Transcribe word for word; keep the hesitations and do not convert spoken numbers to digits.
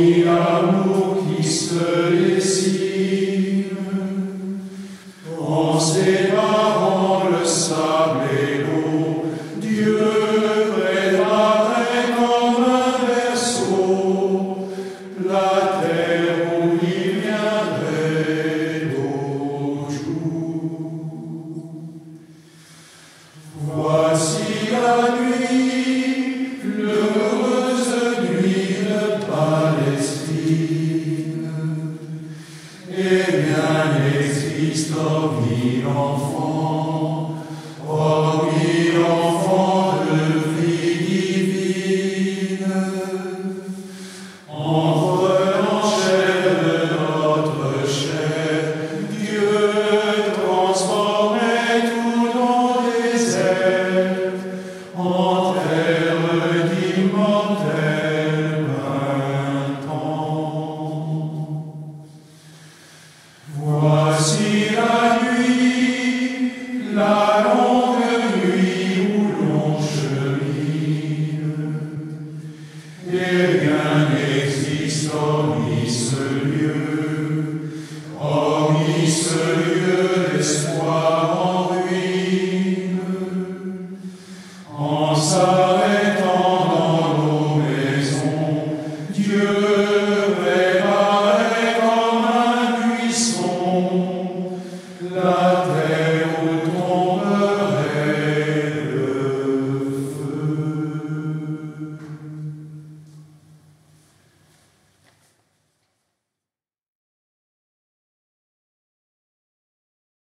mi-amour qui se dessine en séparant le sable et l'eau, Dieu préparait comme un berceau la terre où il viendrait au jour. Voici la nuit, l'heureuse nuit de Palestine. Eh bien, il existe hormis l'enfant, hormis l'enfant de vie divine, entre l'enchère de notre chair, Dieu transformait tout nos déserts en terre d'immortel printemps. Voici la nuit, la longue nuit où l'on chemine. Et rien n'existe hormis ce lieu, hormis ce lieu d'espoir.